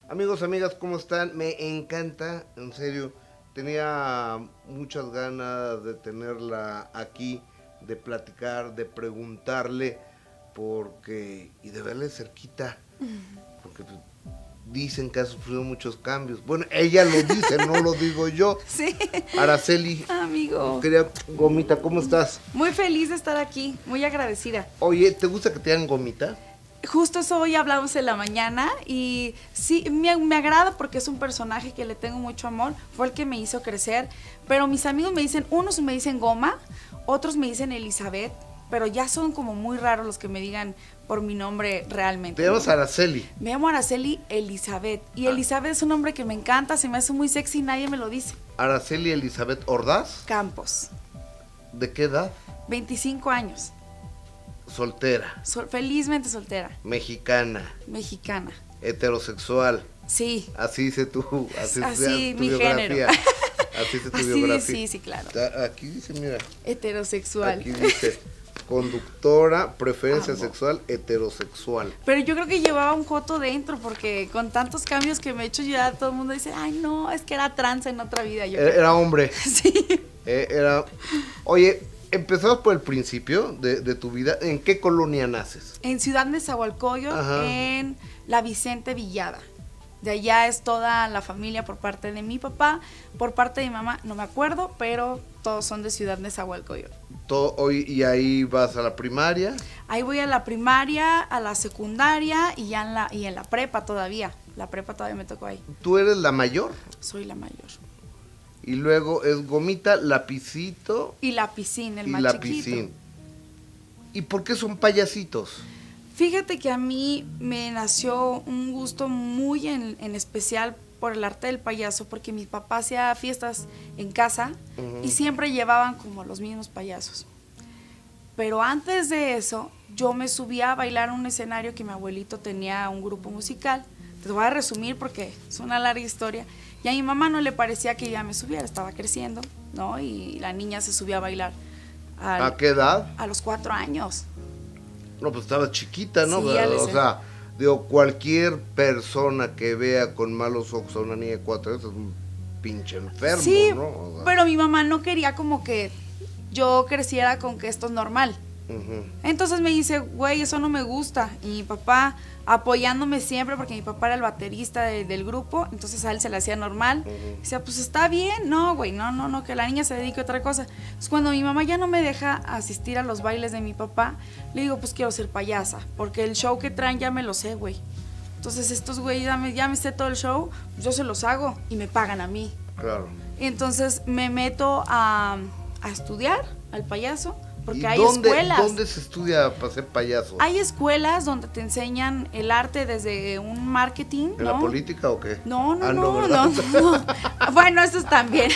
Amigos, amigas, ¿cómo están? Me encanta, en serio. Tenía muchas ganas de tenerla aquí, de platicar, de preguntarle, y de verle cerquita, porque pues, dicen que ha sufrido muchos cambios. Bueno, ella lo dice, no lo digo yo. Sí. Araceli, amigo. Querida Gomita, ¿cómo estás? Muy feliz de estar aquí, muy agradecida. Oye, ¿te gusta que te hagan gomita? Justo eso hoy hablamos en la mañana y sí, me agrada porque es un personaje que le tengo mucho amor, fue el que me hizo crecer, pero mis amigos me dicen, unos me dicen Goma, otros me dicen Elizabeth, pero ya son como muy raros los que me digan por mi nombre realmente. Te llamas Araceli. Me llamo Araceli Elizabeth y Elizabeth es un nombre que me encanta, se me hace muy sexy y nadie me lo dice. Araceli Elizabeth Ordaz. Campos. ¿De qué edad? 25 años. Soltera. Felizmente soltera. Mexicana. Mexicana. Heterosexual. Sí. Así dice tu, así tu mi biografía. género. Así dice tu así biografía. Sí, claro. Aquí dice, mira. Heterosexual. Aquí dice, conductora, preferencia Amo. sexual, heterosexual. Pero yo creo que llevaba un joto dentro, porque con tantos cambios que me he hecho ya todo el mundo dice, ay no, es que era trans en otra vida. Era hombre. Sí. Oye, empezamos por el principio de tu vida. ¿En qué colonia naces? En Ciudad Nezahualcóyotl, Ajá. en la Vicente Villada. De allá es toda la familia por parte de mi papá, por parte de mi mamá, no me acuerdo, pero todos son de Ciudad Nezahualcóyotl. Y ahí vas a la primaria. Ahí voy a la primaria, a la secundaria y ya en la prepa todavía. La prepa todavía me tocó ahí. ¿Tú eres la mayor? Soy la mayor. Y luego es Gomita, Lapicito Y la piscina, el y más Lapicín. chiquito. ¿Y por qué son payasitos? Fíjate que a mí me nació un gusto muy en especial por el arte del payaso, porque mi papá hacía fiestas en casa y siempre llevaban como los mismos payasos. Pero antes de eso, yo me subía a bailar en un escenario que mi abuelito tenía un grupo musical. Te voy a resumir porque es una larga historia. Y a mi mamá no le parecía que ya me subiera, estaba creciendo, ¿no? Y la niña se subía a bailar. ¿A qué edad? A los 4 años. No, pues estabas chiquita, ¿no? Sí, O sea, digo, cualquier persona que vea con malos ojos a una niña de 4 años es un pinche enfermo, Sí, ¿no? O sea, pero mi mamá no quería como que yo creciera con que esto es normal. Entonces me dice, güey, eso no me gusta. Y mi papá apoyándome siempre, porque mi papá era el baterista del grupo, entonces a él se le hacía normal. Decía, pues está bien, no, güey, no, que la niña se dedique a otra cosa. Entonces cuando mi mamá ya no me deja asistir a los bailes de mi papá, le digo, pues quiero ser payasa, porque el show que traen ya me lo sé, güey. Entonces estos güeyes ya me sé todo el show, pues yo se los hago y me pagan a mí. claro. Entonces me meto a estudiar al payaso, porque ¿Y hay dónde, escuelas. ¿Dónde se estudia para ser payaso? Hay escuelas donde te enseñan el arte desde un marketing, ¿En ¿no? la política o qué? No. ¿verdad? Bueno, esos también.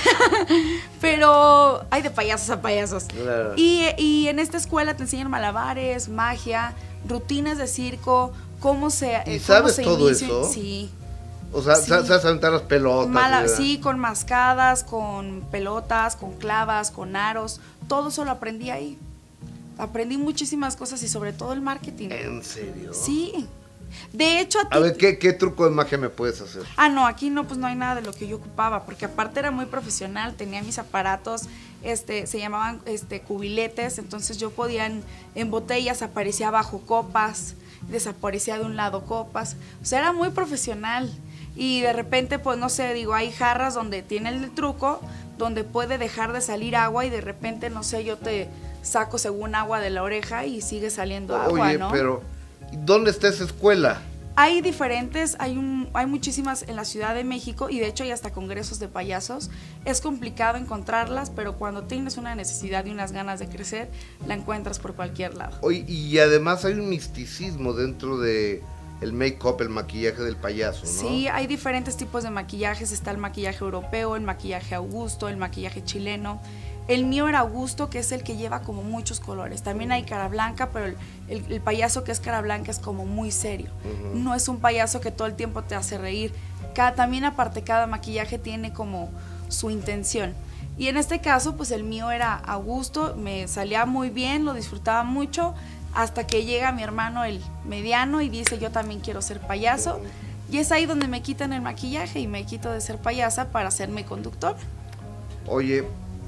Pero hay de payasos a payasos. Claro. Y en esta escuela te enseñan malabares, magia, rutinas de circo, cómo se ¿Y cómo sabes se todo inicia. eso? Sí. O sea, Sí. sabes aventar las pelotas. ¿verdad? Sí, con mascadas, con pelotas, con clavas, con aros. Todo eso lo aprendí ahí. Aprendí muchísimas cosas y sobre todo el marketing. ¿En serio? Sí. De hecho, A ver, ¿qué truco de magia me puedes hacer? No, aquí no, pues no hay nada de lo que yo ocupaba, porque aparte era muy profesional, tenía mis aparatos, se llamaban cubiletes, entonces yo podía en botellas, aparecía bajo copas, desaparecía de un lado copas, o sea, era muy profesional. Y de repente, pues no sé, digo, hay jarras donde tiene el truco, donde puede dejar de salir agua y de repente, no sé, yo te saco según agua de la oreja y sigue saliendo agua, Oye, ¿no? pero ¿dónde está esa escuela? Hay diferentes, hay muchísimas en la Ciudad de México y de hecho hay hasta congresos de payasos. Es complicado encontrarlas, pero cuando tienes una necesidad y unas ganas de crecer, la encuentras por cualquier lado. Oye, y además hay un misticismo dentro de el make-up, el maquillaje del payaso, ¿no? Sí, hay diferentes tipos de maquillajes. Está el maquillaje europeo, el maquillaje Augusto, el maquillaje chileno. El mío era Augusto, que es el que lleva como muchos colores. También hay cara blanca, pero el payaso que es cara blanca es como muy serio. No es un payaso que todo el tiempo te hace reír. También aparte cada maquillaje tiene como su intención. Y en este caso, pues el mío era Augusto, me salía muy bien, lo disfrutaba mucho, hasta que llega mi hermano, el mediano, y dice, yo también quiero ser payaso. Y es ahí donde me quitan el maquillaje y me quito de ser payasa para hacerme conductora. Oye,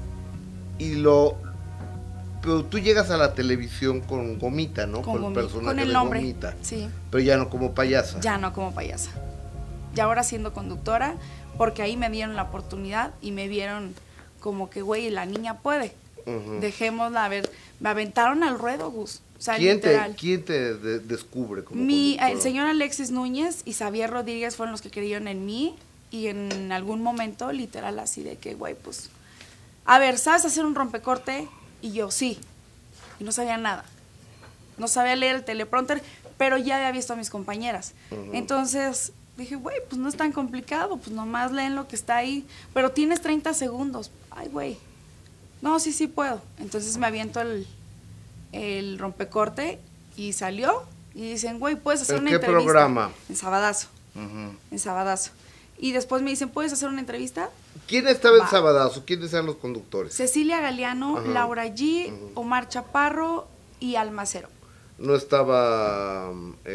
pero tú llegas a la televisión con Gomita, ¿no? Con el personaje con el de nombre, Gomita. sí. Pero ya no como payasa. Ya no como payasa. Ya ahora siendo conductora, porque ahí me dieron la oportunidad y me vieron como que, güey, la niña puede. Dejémosla, a ver, me aventaron al ruedo, Gus. O sea, ¿Quién literal. te descubre como El conductora? señor Alexis Núñez y Xavier Rodríguez fueron los que creyeron en mí y en algún momento, literal, así de que, güey, pues, a ver, ¿sabes hacer un rompecorte? Y yo, sí. Y no sabía nada. No sabía leer el teleprompter, pero ya había visto a mis compañeras. Entonces dije, güey, pues no es tan complicado, pues nomás leen lo que está ahí, pero tienes 30 segundos. Ay, güey. No, sí puedo. Entonces me aviento el rompecorte y salió. Y dicen, güey, puedes hacer una entrevista. ¿En qué programa? En Sabadazo. En Sabadazo. Y después me dicen, ¿puedes hacer una entrevista? ¿Quién estaba en Sabadazo? ¿Quiénes eran los conductores? Cecilia Galeano, Laura G, Omar Chaparro y Almacero. ¿No estaba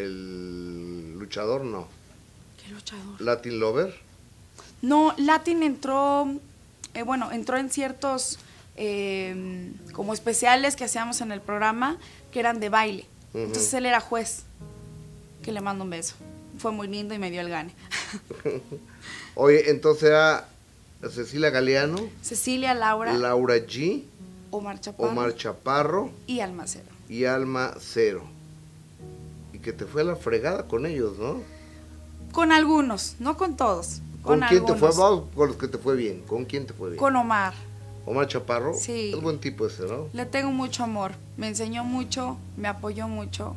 el luchador? No. ¿Qué luchador? ¿Latin Lover? No, Latin entró, entró en ciertos como especiales que hacíamos en el programa que eran de baile. Entonces él era juez, que le mando un beso. Fue muy lindo y me dio el gane. Oye, entonces era Cecilia Galeano, Cecilia, Laura G, Omar Chaparro y Almacero. Y Alma Cero. Y que te fue a la fregada con ellos, ¿no? Con algunos, no con todos. ¿Con quién te fue? Vamos con los que te fue bien. ¿Con quién te fue bien? Con Omar. ¿Omar Chaparro? Sí. Es buen tipo ese, ¿no? Le tengo mucho amor. Me enseñó mucho, me apoyó mucho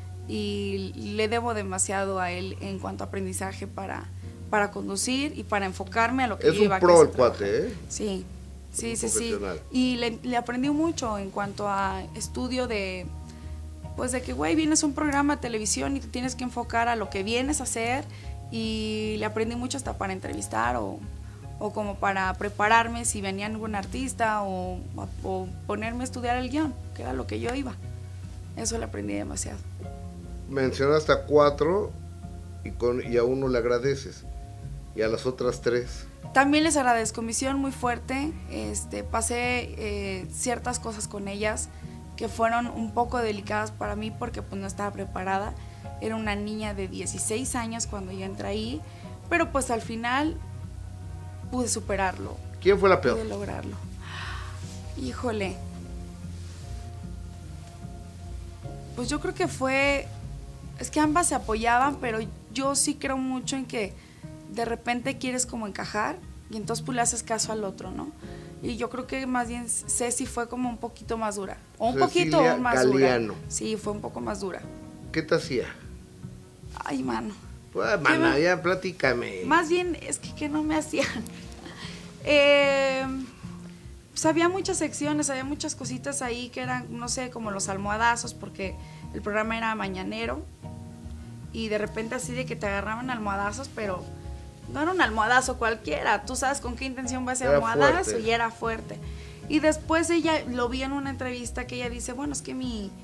y le debo demasiado a él en cuanto a aprendizaje para conducir y para enfocarme a lo que yo iba a hacer. Es un pro el cuate, ¿eh? Sí. Y le aprendí mucho en cuanto a estudio de que, güey, vienes a un programa de televisión y te tienes que enfocar a lo que vienes a hacer, y le aprendí mucho hasta para entrevistar o como para prepararme si venía algún artista o ponerme a estudiar el guión, que era lo que yo iba. Eso le aprendí demasiado. Mencionaste a 4 y a uno le agradeces, y a las otras 3. También les agradezco, misión muy fuerte. Pasé ciertas cosas con ellas que fueron un poco delicadas para mí porque pues no estaba preparada. Era una niña de 16 años cuando yo entré ahí, pero pues al final pude superarlo. ¿Quién fue la peor? Pude lograrlo. Híjole. Pues yo creo que es que ambas se apoyaban, pero yo sí creo mucho en que de repente quieres como encajar y entonces pues le haces caso al otro, ¿no? Y yo creo que más bien Ceci fue como un poquito más dura. O un Cecilia poquito más Galeano. dura. Sí, fue un poco más dura. ¿Qué te hacía? Ay, mano. Pues, mana, ya platícame. Más bien es que no me hacían. Pues había muchas secciones, había muchas cositas ahí que eran, no sé, como los almohadazos, porque el programa era mañanero. Y de repente así de que te agarraban almohadazos, pero no era un almohadazo cualquiera. Tú sabes con qué intención va ese almohadazo, y era fuerte. Y después ella lo vi en una entrevista que ella dice, bueno, es que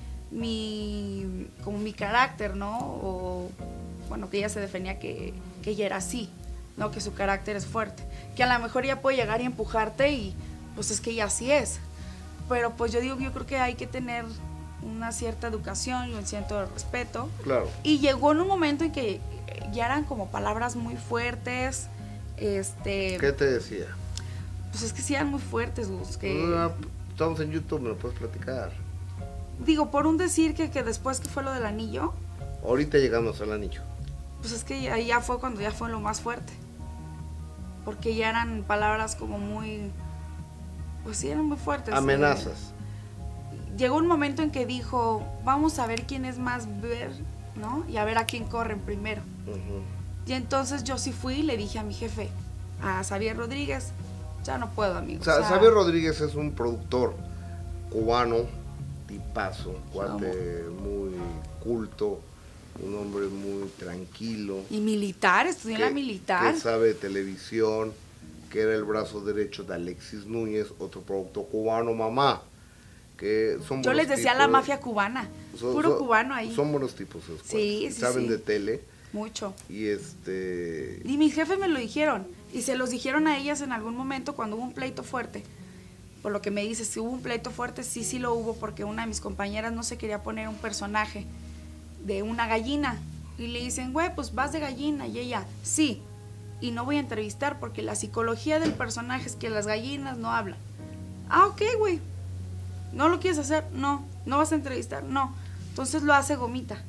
como mi carácter, ¿no? O bueno, que ella se definía que ella era así, ¿no? Que su carácter es fuerte. Que a lo mejor ella puede llegar y empujarte y pues es que ella así es. Pero pues yo creo que hay que tener una cierta educación y un cierto respeto. Claro. Y llegó en un momento en que ya eran como palabras muy fuertes. ¿Qué te decía? Pues es que sí eran muy fuertes, Gus. Estamos en YouTube, me lo puedes platicar. Digo, por un decir que después que fue lo del anillo. Ahorita llegamos al anillo. Pues es que ahí ya fue cuando ya fue lo más fuerte. Porque ya eran palabras como muy. Pues sí, eran muy fuertes. Amenazas. Llegó un momento en que dijo, vamos a ver quién es más ver, ¿no? Y a ver a quién corren primero. Y entonces yo sí fui y le dije a mi jefe, a Xavier Rodríguez, ya no puedo, amigo. Xavier Rodríguez es un productor cubano, tipazo, cuate muy culto, un hombre muy tranquilo. Y militar, estudió en la militar. Que sabe de televisión, que era el brazo derecho de Alexis Núñez, otro productor cubano, mamá. Que son Yo les decía tipos, la mafia cubana, puro cubano ahí. Son buenos tipos esos sí, saben de tele. Mucho. Y Y mis jefes me lo dijeron. Y se los dijeron a ellas en algún momento cuando hubo un pleito fuerte. Por lo que me dices, si hubo un pleito fuerte, sí lo hubo, porque una de mis compañeras no se quería poner un personaje de una gallina. Y le dicen, güey, pues vas de gallina. Y ella, sí. Y no voy a entrevistar porque la psicología del personaje es que las gallinas no hablan. Ah, ok, güey. ¿No lo quieres hacer? No. ¿No vas a entrevistar? No. Entonces lo hace Gomita.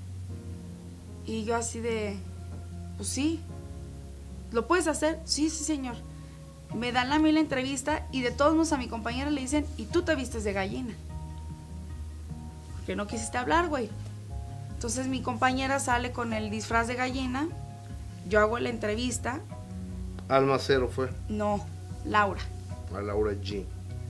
Y yo así de, pues sí. ¿Lo puedes hacer? Sí, señor. Me dan a mí la entrevista y de todos modos a mi compañera le dicen, y tú te vistes de gallina. Porque no quisiste hablar, güey. Entonces mi compañera sale con el disfraz de gallina, yo hago la entrevista. Almacero fue. No, Laura. A Laura G.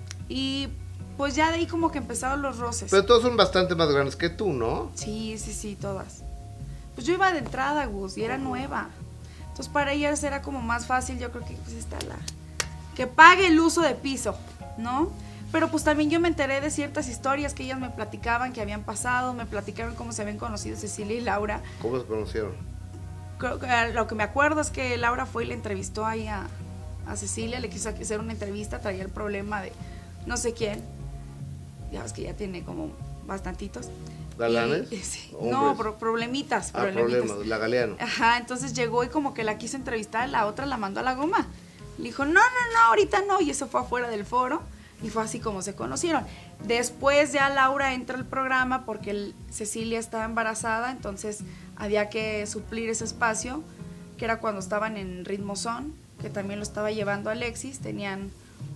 Y pues ya de ahí como que empezaron los roces. Pero todos son bastante más grandes que tú, ¿no? Sí, todas. Pues yo iba de entrada, Gus, y era nueva. Entonces para ellas era como más fácil, yo creo que pues está que pague el uso de piso, ¿no? Pero pues también yo me enteré de ciertas historias que ellas me platicaban que habían pasado, me platicaron cómo se habían conocido Cecilia y Laura. ¿Cómo se conocieron? Creo que lo que me acuerdo es que Laura fue y le entrevistó ahí a Cecilia, le quiso hacer una entrevista, traía el problema de no sé quién, ya ves que ya tiene como bastantitos. ¿Galanes? Sí, no, problemitas. Problemas, la Galeano. Ajá, entonces llegó y como que la quiso entrevistar, la otra la mandó a la goma. Le dijo, no, ahorita no, y eso fue afuera del foro, y fue así como se conocieron. Después ya Laura entra al programa porque Cecilia estaba embarazada, entonces había que suplir ese espacio, que era cuando estaban en Ritmo Son, que también lo estaba llevando Alexis, tenían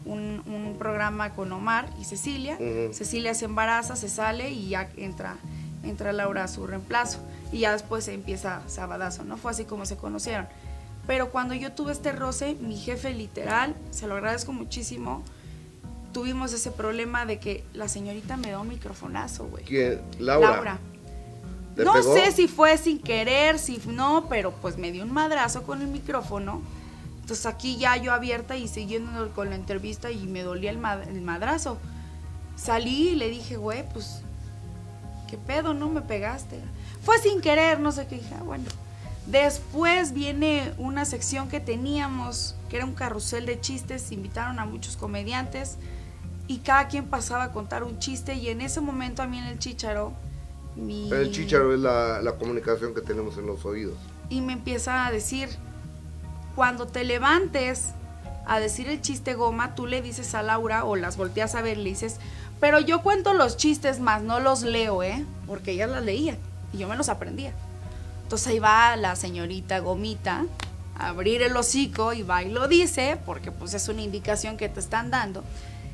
un programa con Omar y Cecilia. Cecilia se embaraza, se sale y ya entra Laura a su reemplazo, y ya después se empieza Sabadazo, ¿no? Fue así como se conocieron. Pero cuando yo tuve este roce, mi jefe literal, se lo agradezco muchísimo, tuvimos ese problema de que la señorita me dio un microfonazo, güey. ¿Quién? Laura. No pegó? Sé si fue sin querer, si no, pero pues me dio un madrazo con el micrófono. Entonces aquí ya yo abierta y siguiendo con la entrevista y me dolía el madrazo. Salí y le dije, güey, pues, ¿qué pedo? No me pegaste. Fue sin querer, no sé qué. Dije, bueno. Después viene una sección que teníamos, que era un carrusel de chistes, invitaron a muchos comediantes y cada quien pasaba a contar un chiste, y en ese momento a mí en el chícharo... El chícharo es la comunicación que tenemos en los oídos. Y me empieza a decir, cuando te levantes a decir el chiste goma, tú le dices a Laura, o las volteas a ver, le dices, pero yo cuento los chistes más, no los leo, porque ellas las leían y yo me los aprendía. Entonces ahí va la señorita Gomita a abrir el hocico y va y lo dice, porque pues es una indicación que te están dando.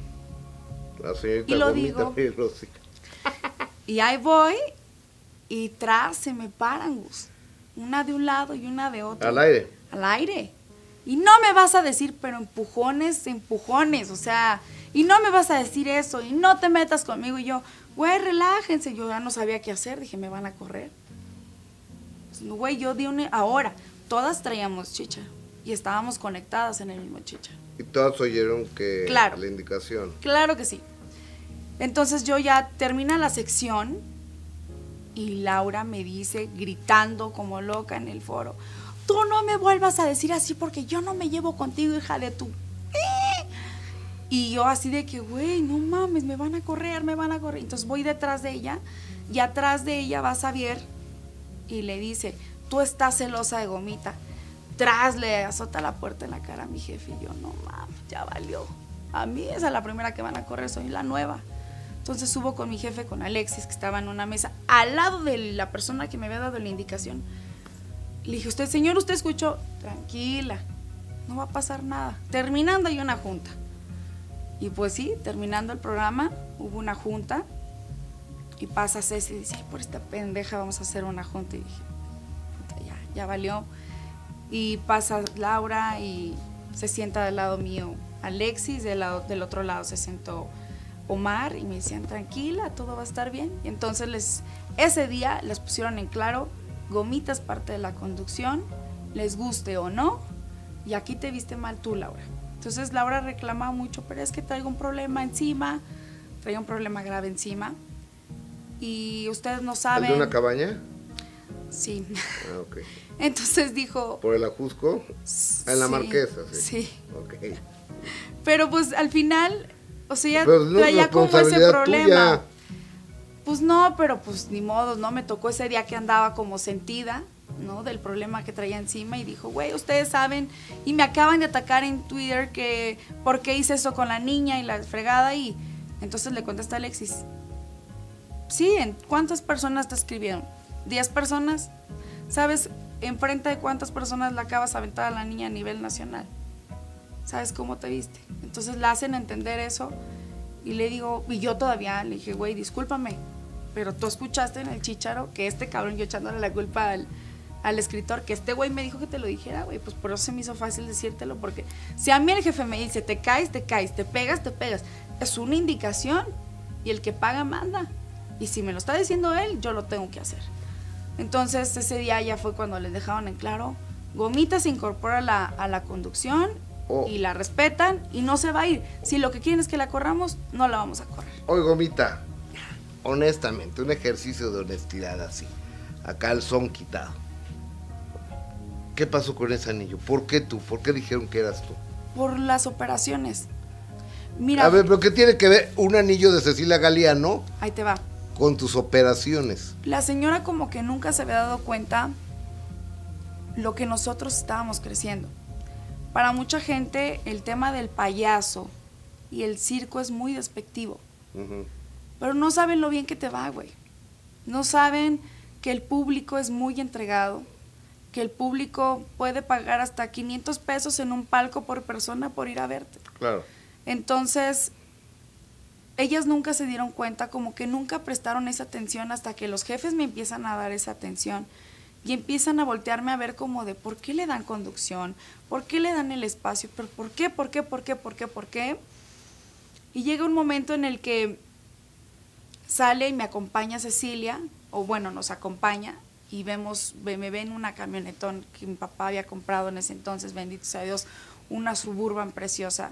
La señorita y lo Gomita digo, abre el hocico. Y ahí voy y tras se me paran, Gus. Una de un lado y una de otro. ¿Al aire? Al aire. Y no me vas a decir, pero empujones, o sea, y no me vas a decir eso, y no te metas conmigo. Y yo, güey, relájense. Yo ya no sabía qué hacer, dije, me van a correr. Güey, yo di ahora, todas traíamos chicha y estábamos conectadas en el mismo chicha. Y todas oyeron que claro, la indicación. Claro que sí. Entonces yo ya termina la sección y Laura me dice, gritando como loca en el foro, tú no me vuelvas a decir así porque yo no me llevo contigo, hija de tu... Y yo así de que, güey, no mames, me van a correr. Entonces voy detrás de ella y atrás de ella va Xavier y le dice, tú estás celosa de Gomita. Tras le azota la puerta en la cara a mi jefe y yo, no mames, ya valió. A mí esa es la primera que van a correr, soy la nueva. Entonces subo con mi jefe, con Alexis, que estaba en una mesa al lado de la persona que me había dado la indicación. Le dije, señor, ¿usted escuchó? Tranquila, no va a pasar nada. Terminando hay una junta. Y pues sí, terminando el programa, hubo una junta. Y pasa Ceci y dice, ay, por esta pendeja vamos a hacer una junta. Y dije, puta, ya valió. Y pasa Laura y se sienta del lado mío Alexis, del otro lado se sentó Omar y me decían, tranquila, todo va a estar bien. Y entonces ese día les pusieron en claro, Gomita es parte de la conducción, les guste o no, y aquí te viste mal tú, Laura. Entonces Laura reclamaba mucho, pero es que traigo un problema encima, traía un problema grave encima, y ustedes no saben. ¿El de una cabaña? Sí. Ah, ok. Entonces dijo... ¿Por el Ajusco? En la sí, Marquesa, sí. Sí. Ok. Pero pues al final, o sea, Pero no es traía como ese responsabilidad problema. tuya. Pues no, pero pues ni modo, ¿no? Me tocó ese día que andaba como sentida, ¿no? Del problema que traía encima y dijo, güey, ustedes saben, y me acaban de atacar en Twitter que por qué hice eso con la niña y la fregada, y entonces le contesta a Alexis, sí, ¿cuántas personas te escribieron? ¿10 personas? ¿Sabes enfrente de cuántas personas la acabas de aventar a la niña a nivel nacional? ¿Sabes cómo te viste? Entonces la hacen entender eso y le digo, y yo todavía le dije, güey, discúlpame, pero tú escuchaste en el Chícharo que este cabrón, yo echándole la culpa al escritor, que este güey me dijo que te lo dijera, güey, pues por eso se me hizo fácil decírtelo, porque si a mí el jefe me dice, te caes, te pegas, es una indicación y el que paga manda, y si me lo está diciendo él, yo lo tengo que hacer. Entonces ese día ya fue cuando les dejaron en claro, Gomita se incorpora a la conducción y la respetan y no se va a ir. Si lo que quieren es que la corramos, no la vamos a correr. Oye, Gomita, honestamente, un ejercicio de honestidad así, acá el son quitado. ¿Qué pasó con ese anillo? ¿Por qué tú? ¿Por qué dijeron que eras tú? Por las operaciones. Mira. A ver, ¿pero qué tiene que ver un anillo de Cecilia Galeano? Ahí te va. Con tus operaciones. La señora como que nunca se había dado cuenta lo que nosotros estábamos creciendo. Para mucha gente el tema del payaso y el circo es muy despectivo. Pero no saben lo bien que te va, güey. No saben que el público es muy entregado, que el público puede pagar hasta 500 pesos en un palco por persona por ir a verte. Claro. Entonces, ellas nunca se dieron cuenta, como que nunca prestaron esa atención hasta que los jefes me empiezan a dar esa atención y empiezan a voltearme a ver como de ¿por qué le dan conducción? ¿Por qué le dan el espacio? ¿Pero por qué? ¿Por qué? ¿Por qué? ¿Por qué? ¿Por qué? Y llega un momento en el que sale y me acompaña Cecilia, o bueno, nos acompaña, y me ven una camionetón que mi papá había comprado en ese entonces, bendito sea Dios, una Suburban preciosa,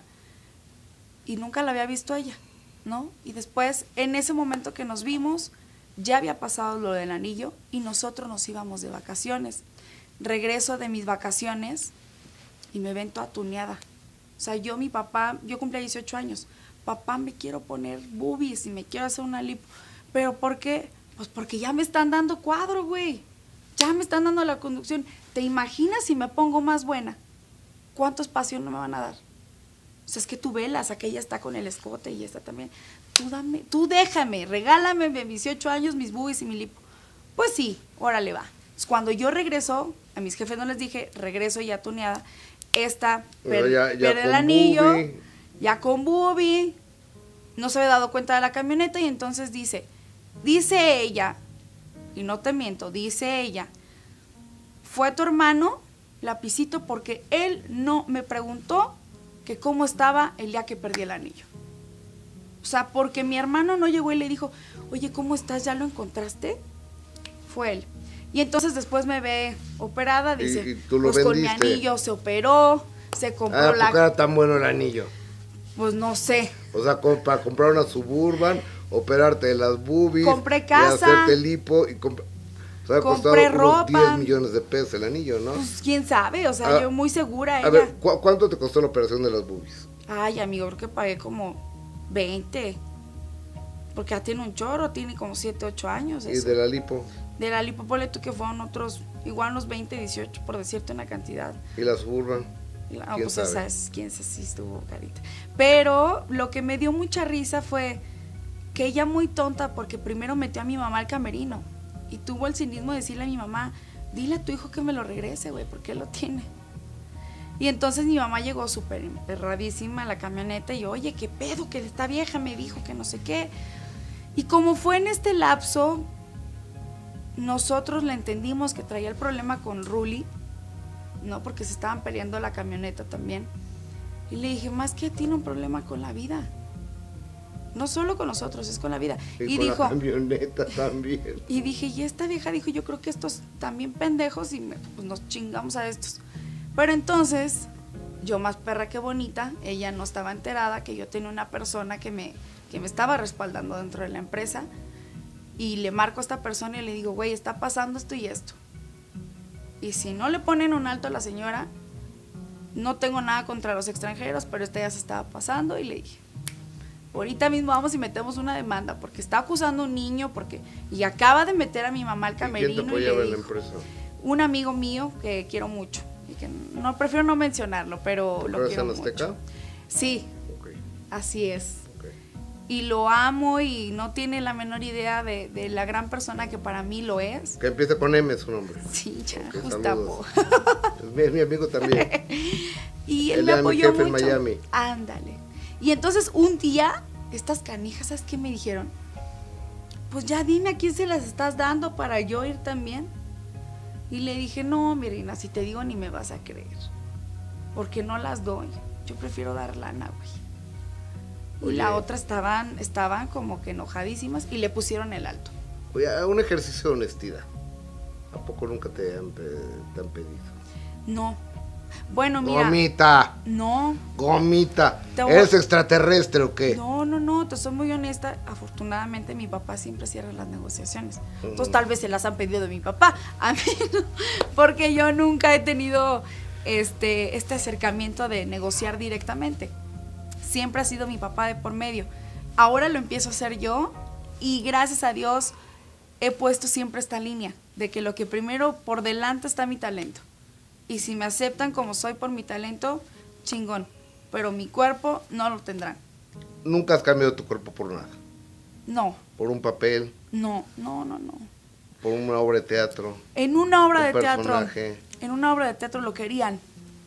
y nunca la había visto ella, ¿no? Y después, en ese momento que nos vimos, ya había pasado lo del anillo y nosotros nos íbamos de vacaciones. Regreso de mis vacaciones y me ven toda tuneada. O sea, yo cumplí 18 años, papá, me quiero poner boobies y me quiero hacer una lipo. ¿Pero por qué? Pues porque ya me están dando cuadro, güey. Ya me están dando la conducción. ¿Te imaginas si me pongo más buena? ¿Cuánto espacio no me van a dar? O sea, es que tú velas, aquella está con el escote y esta también. Tú déjame, regálame de 18 años mis boobies y mi lipo. Pues sí, órale va. Cuando yo regreso, a mis jefes no les dije, regreso ya tuneada, pierde el anillo, boobie. Ya con boobie, no se había dado cuenta de la camioneta y entonces dice ella, y no te miento, dice ella, fue tu hermano, Lapicito, porque él no me preguntó que cómo estaba el día que perdí el anillo. O sea, porque mi hermano no llegó y le dijo, oye, ¿cómo estás? ¿Ya lo encontraste? Fue él. Y entonces después me ve operada, dice, ¿Y tú lo pues vendiste? Con mi anillo se operó, se compró ¿Por qué era tan bueno el anillo? Pues no sé. O sea, para comprar una Suburban, operarte de las boobies, compré casa, y hacerte lipo, y o sea, compré ropa, unos 10 millones de pesos el anillo, ¿no? Pues quién sabe, o sea, yo muy segura. A ver, ¿cuánto te costó la operación de las boobies? Ay, amigo, creo que pagué como 20, porque ya tiene un chorro, tiene como 7, 8 años. ¿Y de la lipo? De la lipo, ponle tú que fueron otros, igual unos 20, 18, por decirte una cantidad. ¿Y la Suburban? Pues sabe? Esa es, quién sabe si estuvo carita. Pero lo que me dio mucha risa fue que ella muy tonta, porque primero metió a mi mamá al camerino y tuvo el cinismo de decirle a mi mamá, dile a tu hijo que me lo regrese, güey, porque él lo tiene. Y entonces mi mamá llegó súper emperradísima a la camioneta y yo, oye, ¿qué pedo? Que esta vieja me dijo que no sé qué. Y como fue en este lapso, nosotros le entendimos que traía el problema con Ruli, ¿no? Porque se estaban peleando la camioneta también. Y le dije, más que tiene un problema con la vida. No solo con nosotros, es con la vida. Y con dijo, la camioneta también. Y dije, y esta vieja dijo, yo creo que estos también pendejos y pues nos chingamos a estos. Pero entonces, yo más perra que bonita, ella no estaba enterada que yo tenía una persona que me estaba respaldando dentro de la empresa. Y le marco a esta persona y le digo, güey, está pasando esto y esto. Y si no le ponen un alto a la señora, no tengo nada contra los extranjeros, pero esta ya se estaba pasando y le dije, ahorita mismo vamos y metemos una demanda porque está acusando a un niño y acaba de meter a mi mamá al camerino. ¿Quién te apoyaba en la empresa? Un amigo mío que quiero mucho y que no prefiero no mencionarlo, pero lo quiero mucho. ¿Azteca? Sí, okay. Así es. Okay. Y lo amo y no tiene la menor idea de la gran persona que para mí lo es. Que empieza con M su nombre. Sí, ya, okay, Gustavo. Es mi amigo también. Y él me apoyó mucho. En Miami. Ándale. Y entonces un día, estas canijas, ¿sabes qué me dijeron? Pues ya dime a quién se las estás dando para yo ir también. Y le dije, no, Mirina, si te digo ni me vas a creer. Porque no las doy. Yo prefiero dar lana, güey. Y la otra estaban como que enojadísimas y le pusieron el alto. Oye, un ejercicio de honestidad. ¿A poco nunca te han pedido? No. Bueno, mira. Gomita. No. Gomita. ¿Eres extraterrestre o qué? No, te soy muy honesta. Afortunadamente mi papá siempre cierra las negociaciones. Entonces tal vez se las han pedido de mi papá. A mí no, porque yo nunca he tenido este acercamiento de negociar directamente. Siempre ha sido mi papá de por medio. Ahora lo empiezo a hacer yo y gracias a Dios he puesto siempre esta línea de que lo que primero por delante está mi talento. Y si me aceptan como soy por mi talento, chingón. Pero mi cuerpo no lo tendrán. ¿Nunca has cambiado tu cuerpo por nada? No. ¿Por un papel? No. ¿Por una obra de teatro? En una obra de teatro. En una obra de teatro lo querían.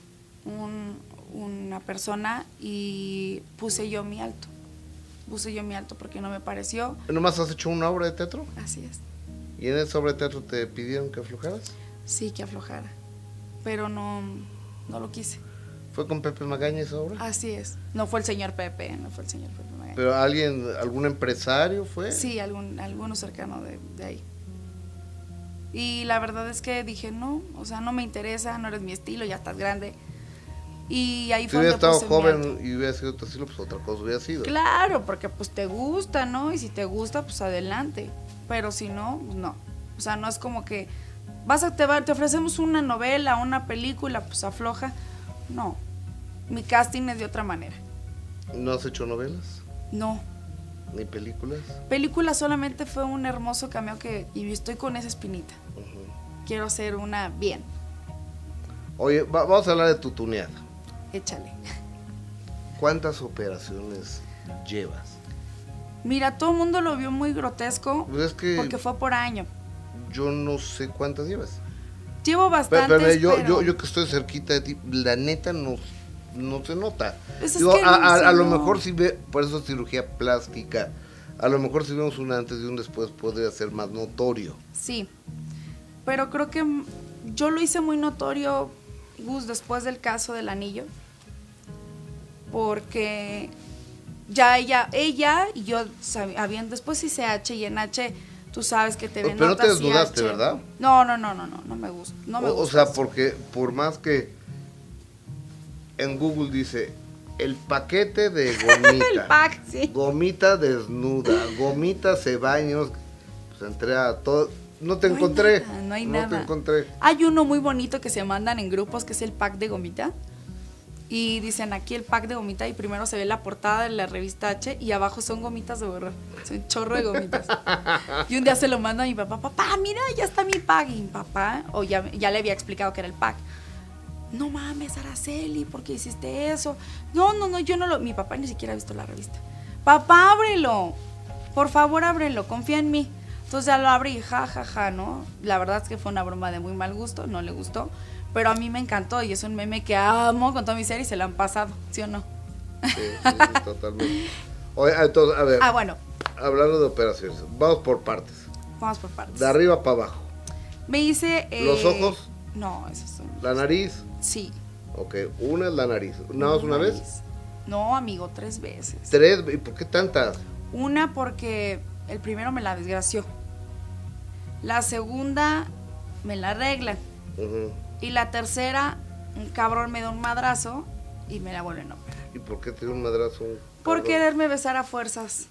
Una persona y puse yo mi alto. Porque no me pareció. ¿Nomás has hecho una obra de teatro? Así es. ¿Y en esa obra de teatro te pidieron que aflojaras? Sí, que aflojara. Pero no lo quise. ¿Fue con Pepe Magaña esa obra? Así es. No fue el señor Pepe Magaña. ¿Pero algún empresario fue? Sí, alguno cercano de ahí. Y la verdad es que dije, no, o sea, no me interesa, no eres mi estilo, ya estás grande. Y ahí fue donde puse. Si hubiera estado joven y hubiera sido otro estilo, pues otra cosa hubiera sido. Claro, porque pues te gusta, ¿no? Y si te gusta, pues adelante. Pero si no, pues no. O sea, no es como que te ofrecemos una novela, una película, pues afloja. No, mi casting es de otra manera. ¿No has hecho novelas? No. ¿Ni películas? Película solamente fue un hermoso cameo y estoy con esa espinita. Quiero hacer una bien. Oye, vamos a hablar de tu tuneada. Échale. ¿Cuántas operaciones llevas? Mira, todo el mundo lo vio muy grotesco porque fue por año. Yo no sé cuántas llevas. Llevo bastantes, pero yo que estoy cerquita de ti, la neta no se nota. Pues digo, a lo mejor si ve, por eso es cirugía plástica, a lo mejor si vemos un antes y un después podría ser más notorio. Sí, pero creo que yo lo hice muy notorio, Gus, después del caso del anillo, porque ya ella y yo habían después ICH y en H, tú sabes que te ven. Pero no te desnudaste, ¿verdad? No me gusta. O sea, porque por más que en Google dice el paquete de gomita, el pack, sí. Gomita desnuda, gomita se baños, pues entré a todo, no te encontré. No hay nada. No te encontré. Hay uno muy bonito que se mandan en grupos que es el pack de gomita. Y dicen aquí el pack de gomita y primero se ve la portada de la revista H y abajo son gomitas de borrar. Son un chorro de gomitas. Y un día se lo mando a mi papá, mira, ya está mi pack. Y mi papá, ya le había explicado que era el pack. No mames, Araceli, ¿por qué hiciste eso? No, yo no mi papá ni siquiera ha visto la revista. Papá, ábrelo. Por favor, ábrelo, confía en mí. Entonces ya lo abre y ja, ¿no? La verdad es que fue una broma de muy mal gusto, no le gustó. Pero a mí me encantó y es un meme que amo con toda mi serie y se lo han pasado, ¿sí o no? Sí, totalmente. Oye, entonces, a ver. Bueno. Hablando de operaciones, vamos por partes. Vamos por partes. De arriba para abajo. Me hice... ¿Los ojos? No, esos son... ¿La nariz? Sí. Ok, una es la nariz. ¿Nada más una vez? No, amigo, 3 veces. ¿3? ¿Y por qué tantas? Una porque el primero me la desgració. La segunda me la arreglan. Y la tercera, un cabrón me da un madrazo y me la vuelven a operar. ¿Y por qué te dio un madrazo? Por quererme besar a fuerzas.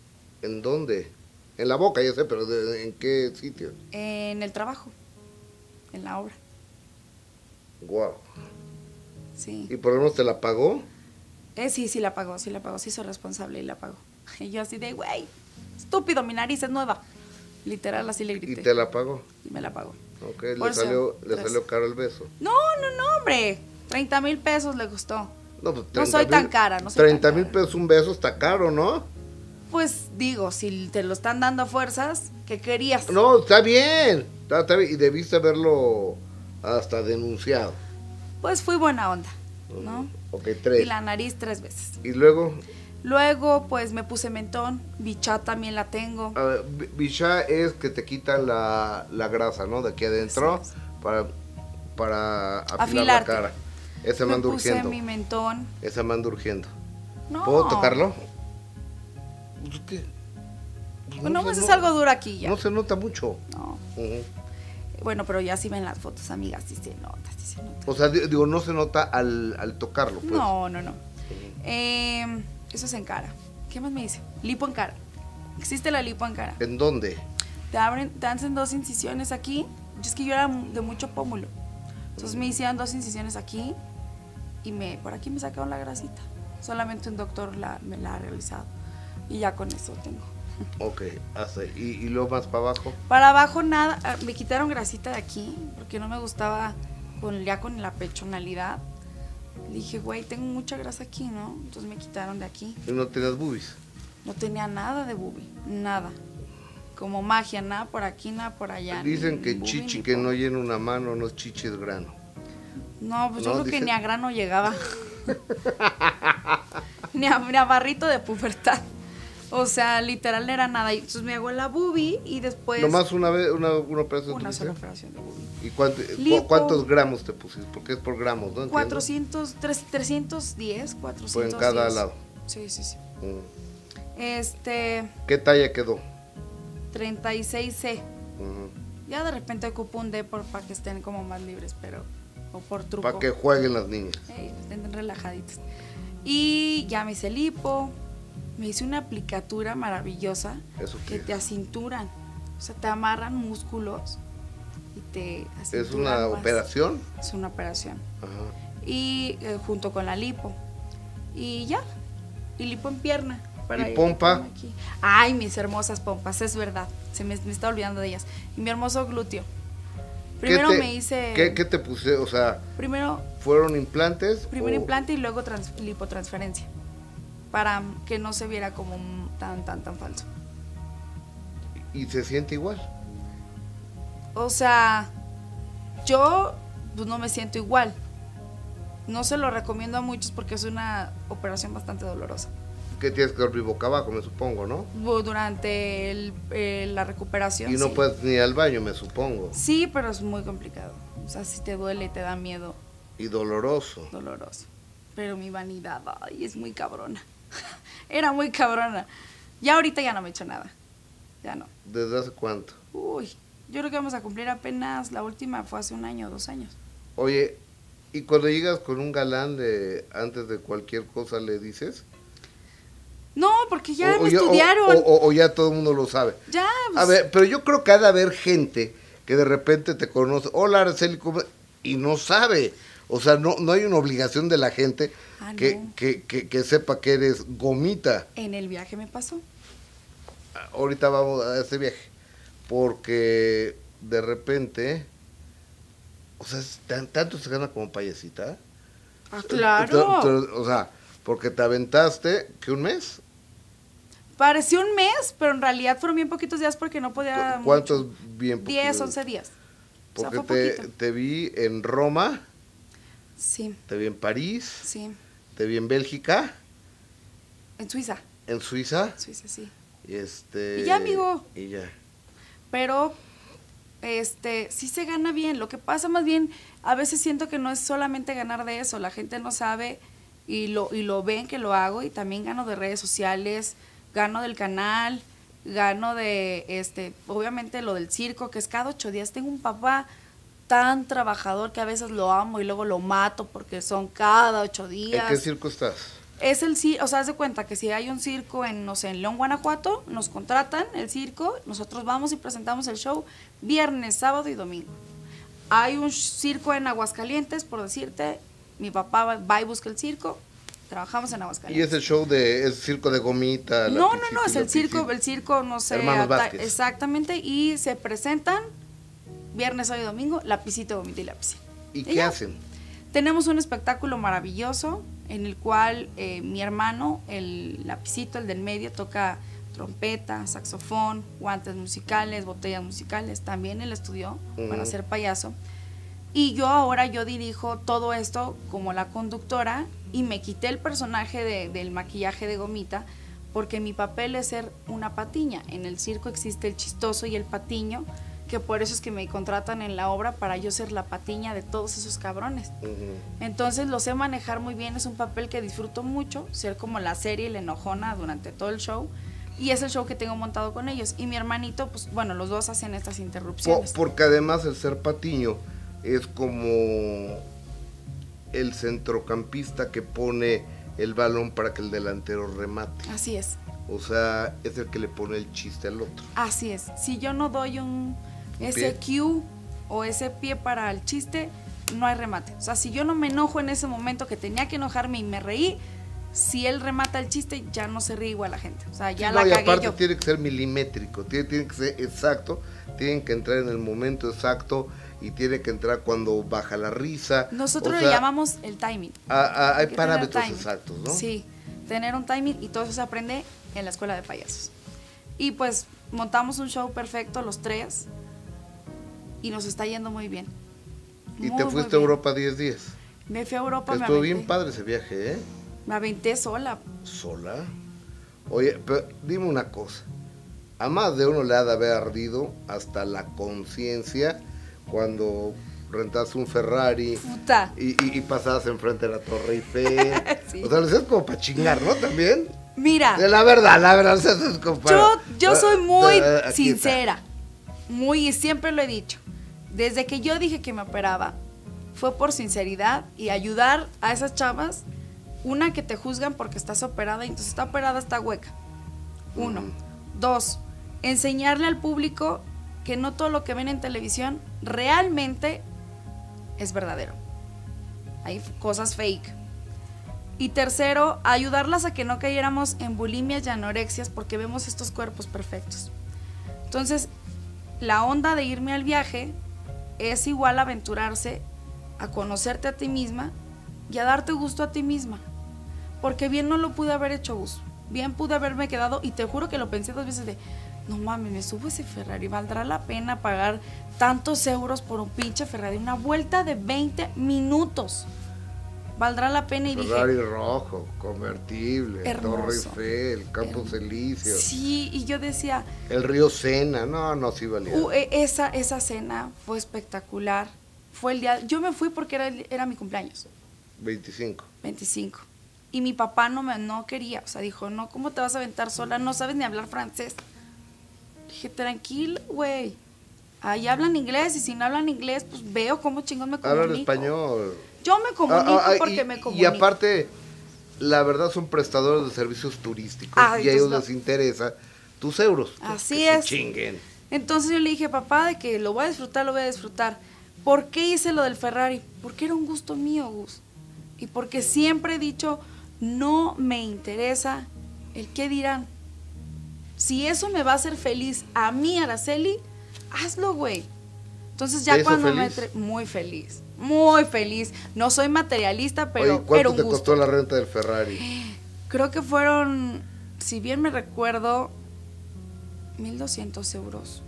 ¿En dónde? En la boca, ya sé, pero ¿en qué sitio? En el trabajo. en la obra. Wow. Sí. ¿Y por lo menos te la pagó? Sí la pagó, sí soy responsable y la pagó. Y yo así de, güey, estúpido, mi nariz es nueva. Literal, así le grité. ¿Y te la pagó? Y me la pagó. Ok, le salió caro el beso. No, hombre, 30,000 pesos le costó. No, pues no soy tan cara, no soy 30,000 pesos un beso está caro, ¿no? Pues digo, si te lo están dando a fuerzas, ¿qué querías? No, está bien, está bien, y debiste haberlo hasta denunciado. Pues fui buena onda, ¿no? Ok, 3. Y la nariz 3 veces. ¿Y luego? Luego, pues me puse mentón, bichá también la tengo. A ver, bichá es que te quitan la grasa, ¿no? De aquí adentro, sí. para afilar Afilarte. la cara. Ese me anda urgiendo. Puse mi mentón. Ese me anda urgiendo. No. ¿Puedo tocarlo? Pues, ¿qué? Pues Bueno, pues es algo duro aquí ya. No se nota mucho. No. Uh-huh. Bueno, pero ya sí ven las fotos, amigas, sí se nota, sí se nota. O sea, digo, no se nota al tocarlo, pues. No. Uh-huh. Eso es en cara. ¿Qué más me dice? Lipo en cara. Existe la lipo en cara. ¿En dónde? Te hacen 2 incisiones aquí. Es que yo era de mucho pómulo. Entonces me hicieron 2 incisiones aquí y por aquí me sacaron la grasita. Solamente un doctor me la ha realizado. Y ya con eso tengo. Ok, ¿y luego más para abajo? Para abajo nada, me quitaron grasita de aquí porque no me gustaba ya con la pechonalidad. Dije, güey, tengo mucha grasa aquí, ¿no? Entonces me quitaron de aquí. ¿Y no tenías boobies? No tenía nada de boobie, nada. Como magia, nada por aquí, nada por allá. Dicen que boobie, chichi ni que por... no llena una mano no es chichi, es grano. No, pues ¿No? yo creo Dicen... que ni a grano llegaba. ni a barrito de pubertad. O sea, literal no era nada. Entonces me hago la boobie y después... ¿Nomás una vez, una operación? Una sola operación de boobie. ¿Y cuántos gramos te pusiste? Porque es por gramos, ¿no? 310, 410. Fue en cada lado. Sí. Mm. ¿Qué talla quedó? 36C. Uh-huh. Ya de repente ocupo un D para que estén como más libres, pero... O por truco. Para que jueguen las niñas. Estén relajaditas. Y ya me hice lipo. Me hice una aplicatura maravillosa. ¿Eso qué que te acinturan. O sea, te amarran músculos y te acinturan. ¿Es una operación? Es una operación. Ajá. Y junto con la lipo. Y ya. Y lipo en pierna. ¿Y pompa? Aquí. Ay, mis hermosas pompas, es verdad. Se me está olvidando de ellas. Y mi hermoso glúteo. Primero me hice... ¿Qué te puse? O sea, primero... ¿fueron implantes? Primero implante y luego lipotransferencia. Para que no se viera como tan falso. ¿Y se siente igual? O sea, yo pues no me siento igual. No se lo recomiendo a muchos porque es una operación bastante dolorosa. Que tienes que dormir boca abajo, me supongo, ¿no? Durante la recuperación. Y no sí. puedes ni ir al baño, me supongo. Sí, pero es muy complicado. O sea, si te duele, te da miedo. Y doloroso. Doloroso. Pero mi vanidad, ay, es muy cabrona. Era muy cabrona. Ya ahorita ya no me he hecho nada. Ya no. ¿Desde hace cuánto? Uy, yo creo que vamos a cumplir apenas, la última fue hace 1 año o 2 años. Oye, ¿y cuando llegas con un galán antes de cualquier cosa le dices? No, porque ya me estudiaron. O ya todo el mundo lo sabe. Ya. Pues. A ver, pero yo creo que ha de haber gente que de repente te conoce. Hola, Araceli, ¿cómo? Y no sabe. O sea, no hay una obligación de la gente que sepa que eres Gomita. En el viaje me pasó. Ahorita vamos a ese viaje. Porque de repente, o sea, tanto se gana como payasita. Ah, claro. O sea, porque te aventaste, ¿qué, un mes? Pareció un mes, pero en realidad fueron bien poquitos días porque no podía. ¿Cuántos mucho. bien poquitos? 10, 11 días. Porque o sea, te vi en Roma. Sí. Te vi en París. Sí. Te vi en Bélgica. En Suiza. En Suiza. Suiza, sí. Y ya, amigo. Y ya. Pero, sí se gana bien. Lo que pasa más bien, a veces siento que no es solamente ganar de eso. La gente no sabe y lo ven que lo hago y también gano de redes sociales, gano del canal, gano de, obviamente lo del circo, que es cada 8 días. Tengo un papá tan trabajador que a veces lo amo y luego lo mato porque son cada 8 días. ¿En qué circo estás? Es el circo, o sea, haz de cuenta que si hay un circo en, no sé, en León, Guanajuato, nos contratan el circo, nosotros vamos y presentamos el show viernes, sábado y domingo. hay un circo en Aguascalientes, por decirte, mi papá va y busca el circo, trabajamos en Aguascalientes. ¿Y ese show es circo de Gomita? No, es el circo, no sé. Hermanos Vázquez. Exactamente, y se presentan viernes, sábado y domingo, Lapicito, Gomita y la piscina. ¿Y qué hacen? Tenemos un espectáculo maravilloso en el cual mi hermano, el Lapicito, el del medio, toca trompeta, saxofón, guantes musicales, botellas musicales. También él estudió para ser payaso. Y yo dirijo todo esto como la conductora y me quité el personaje del maquillaje de Gomita porque mi papel es ser una patiña. En el circo existe el chistoso y el patiño, que por eso es que me contratan en la obra para yo ser la patiña de todos esos cabrones. Entonces lo sé manejar muy bien, es un papel que disfruto mucho, ser como la serie y la enojona durante todo el show. Y es el show que tengo montado con ellos. Y mi hermanito, pues bueno, los dos hacen estas interrupciones. Porque además el ser patiño es como el centrocampista que pone el balón para que el delantero remate. Así es. O sea, es el que le pone el chiste al otro. Así es. Si yo no doy ese cue o ese pie para el chiste, no hay remate. O sea, si yo no me enojo en ese momento que tenía que enojarme y me reí, si él remata el chiste, ya no se ríe igual la gente. O sea, ya la cagué yo. Y aparte tiene que ser milimétrico, tiene que ser exacto, tienen que entrar en el momento exacto y tiene que entrar cuando baja la risa. Nosotros le llamamos el timing. Hay parámetros exactos, ¿no? Sí, tener un timing y todo eso se aprende en la escuela de payasos. Y pues montamos un show perfecto los tres y nos está yendo muy bien. ¿Y te fuiste a Europa 10 días? Me fui a Europa. Estuvo bien padre ese viaje, ¿eh? Me aventé sola. ¿Sola? Oye, pero dime una cosa. A más de uno le ha de haber ardido hasta la conciencia cuando rentaste un Ferrari. Puta. Y pasabas enfrente de la Torre Eiffel. Sí. O sea, lo hacías como para chingar, ¿no? También. Mira. La verdad, o sea, es como para, yo soy muy sincera. Y siempre lo he dicho. Desde que yo dije que me operaba, fue por sinceridad y ayudar a esas chavas. Una, que te juzgan porque estás operada y entonces está operada, está hueca. 1. 2, enseñarle al público que no todo lo que ven en televisión realmente es verdadero. Hay cosas fake. Y tercero, ayudarlas a que no cayéramos en bulimias y anorexias porque vemos estos cuerpos perfectos. Entonces, la onda de irme al viaje es igual a aventurarse a conocerte a ti misma y a darte gusto a ti misma. Porque bien no lo pude haber hecho, Gus. Bien pude haberme quedado, y te juro que lo pensé 2 veces de, no mames, me subo ese Ferrari, ¿valdrá la pena pagar tantos euros por un pinche Ferrari? Una vuelta de 20 minutos. ¿Valdrá la pena? Y Ferrari dije, rojo, convertible, hermoso, Torre Eiffel, Campos Elíseos. Sí, y yo decía... El río Sena, no, sí valía. Esa cena fue espectacular. Fue el día... Yo me fui porque era mi cumpleaños. 25. Y mi papá no quería, o sea, dijo, no, ¿cómo te vas a aventar sola? No sabes ni hablar francés. Dije, tranquilo, güey. Ahí hablan inglés, y si no hablan inglés, pues veo cómo chingón me comunico. Hablan español. Yo me comunico porque me comunico. Y aparte, la verdad, son prestadores de servicios turísticos y a ellos les interesa tus euros. Así es. Se chinguen. Entonces yo le dije, papá, de que lo voy a disfrutar. ¿Por qué hice lo del Ferrari? Porque era un gusto mío, Gus. Y porque siempre he dicho, no me interesa el qué dirán. Si eso me va a hacer feliz a mí, Araceli, hazlo, güey. Entonces ya cuando muy feliz. No soy materialista, pero oye, ¿cuánto era un te gusto. costó la renta del Ferrari? Creo que fueron, si bien me recuerdo, 1,200 euros.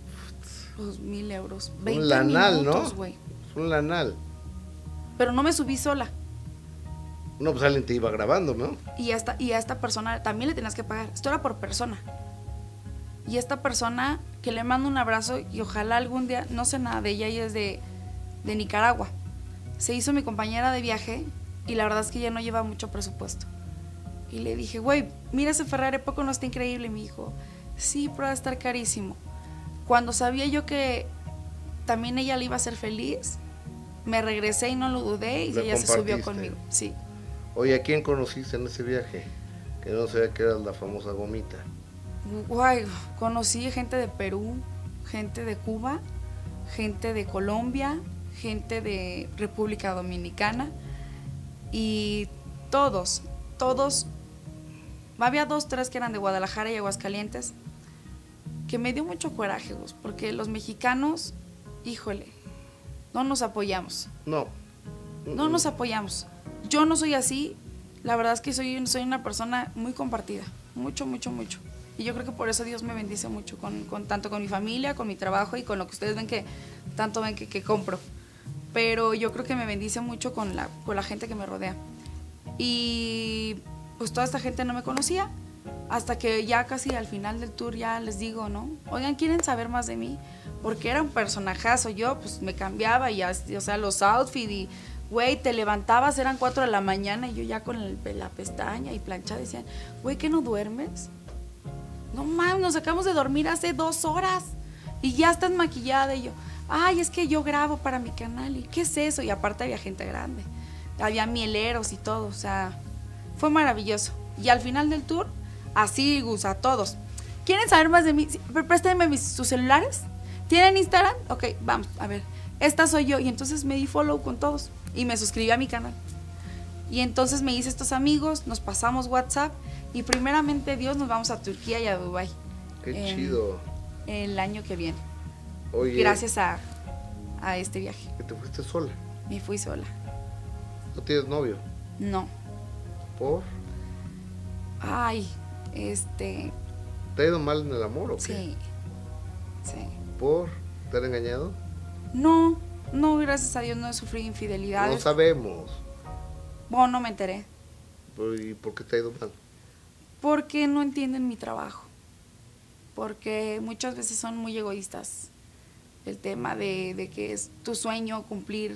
2,000 euros. 20 un lanal, minutos, ¿no? Güey. Un lanal. Pero no me subí sola. No, pues alguien te iba grabando, ¿no? Y a esta persona también le tenías que pagar. Esto era por persona. Y esta persona, que le mando un abrazo y ojalá algún día, no sé nada de ella, ella es de Nicaragua. Se hizo mi compañera de viaje y la verdad es que ella no lleva mucho presupuesto. Y le dije, güey, mira ese Ferrari, ¿poco no está increíble? Y me dijo, sí, pero va a estar carísimo. Cuando sabía yo que también ella le iba a hacer feliz, me regresé y no lo dudé y ella se subió conmigo. Sí. Oye, ¿a quién conociste en ese viaje? Que no sabía que eras la famosa Gomita. Guay, conocí gente de Perú, gente de Cuba, gente de Colombia, gente de República Dominicana y todos, había 2, 3 que eran de Guadalajara y Aguascalientes, que me dio mucho coraje, Gus, porque los mexicanos, híjole, no nos apoyamos. No nos apoyamos. Yo no soy así, la verdad es que soy una persona muy compartida, mucho. Y yo creo que por eso Dios me bendice mucho, tanto con mi familia, con mi trabajo y con lo que ustedes ven que tanto ven que compro. Pero yo creo que me bendice mucho con la gente que me rodea. Y pues toda esta gente no me conocía, hasta que ya casi al final del tour ya les digo, ¿no? Oigan, ¿quieren saber más de mí? Porque era un personajazo, yo pues me cambiaba y, o sea, los outfits y, güey, te levantabas, eran 4 de la mañana y yo ya con la pestaña y planchada decían, güey, ¿qué no duermes? No mames, nos acabamos de dormir hace 2 horas y ya estás maquillada. Y yo, ay, es que yo grabo para mi canal. ¿Y qué es eso? Y aparte había gente grande, había mieleros y todo, o sea, fue maravilloso. Y al final del tour, así, Gus, a todos, ¿quieren saber más de mí? Préstenme sus celulares. ¿Tienen Instagram? Ok, vamos, a ver, esta soy yo. Y entonces me di follow con todos y me suscribí a mi canal. Y entonces me hice estos amigos, nos pasamos WhatsApp y primeramente Dios nos vamos a Turquía y a Dubái. Qué chido. El año que viene. Oye, gracias a este viaje. ¿Que te fuiste sola? Me fui sola. ¿No tienes novio? No. ¿Por? Ay, ¿Te ha ido mal en el amor o qué? Sí. ¿Por? ¿Te han engañado? No, gracias a Dios no he sufrido infidelidades. No sabemos. Bueno, no me enteré. ¿Y por qué te ha ido mal? Porque no entienden mi trabajo. Porque muchas veces son muy egoístas. El tema de que es tu sueño cumplir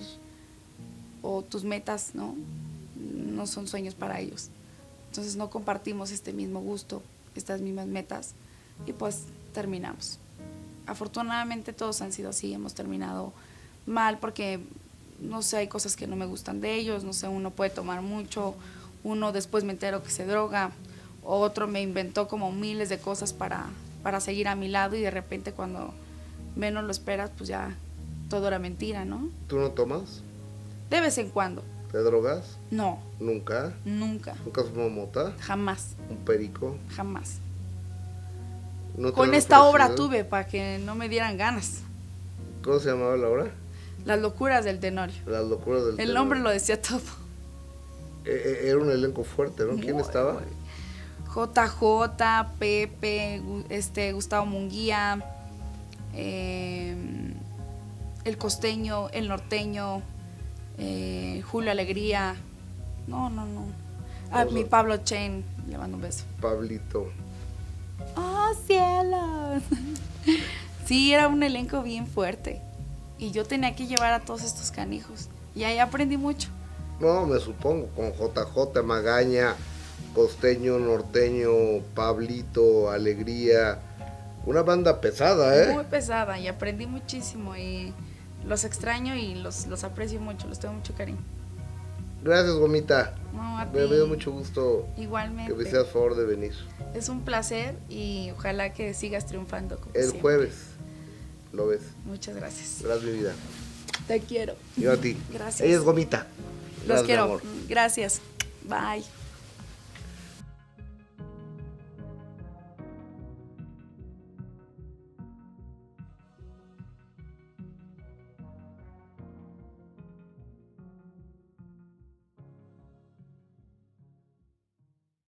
o tus metas, ¿no? No son sueños para ellos. Entonces no compartimos este mismo gusto, estas mismas metas y pues terminamos. Afortunadamente todos han sido así, hemos terminado mal porque, no sé, hay cosas que no me gustan de ellos, no sé, uno puede tomar mucho, uno después me entero que se droga, otro me inventó como miles de cosas para seguir a mi lado y de repente cuando menos lo esperas, pues ya todo era mentira, ¿no? ¿Tú no tomas? De vez en cuando. ¿Te drogas? No. ¿Nunca? Nunca. ¿Nunca has fumado mota? Jamás. ¿Un perico? Jamás. ¿No con esta obra tuve para que no me dieran ganas. ¿Cómo se llamaba la obra? Las locuras del Tenorio. Las locuras del Tenorio. El nombre lo decía todo. Era un elenco fuerte, ¿no? ¿Quién estaba? JJ, Pepe, Gustavo Munguía, el costeño, el norteño, Julio Alegría. No. Mi Pablo Chen, le mando un beso. Pablito. ¡Oh, cielos! Sí, era un elenco bien fuerte. Y yo tenía que llevar a todos estos canijos. Y ahí aprendí mucho. No, me supongo, con JJ, Magaña, costeño, norteño, Pablito, Alegría. Una banda pesada, ¿eh? Muy pesada, y aprendí muchísimo. Y los extraño y los aprecio mucho, los tengo mucho cariño. Gracias, Gomita. No, a ti. Me dio mucho gusto. Igualmente. Que me hicieras favor de venir. Es un placer y ojalá que sigas triunfando. Como el siempre. Jueves. Lo ves. Muchas gracias. Gracias, mi vida. Te quiero. Yo a ti. Gracias. Ella es Gomita. Los Gracias, quiero. amor. Gracias. Bye.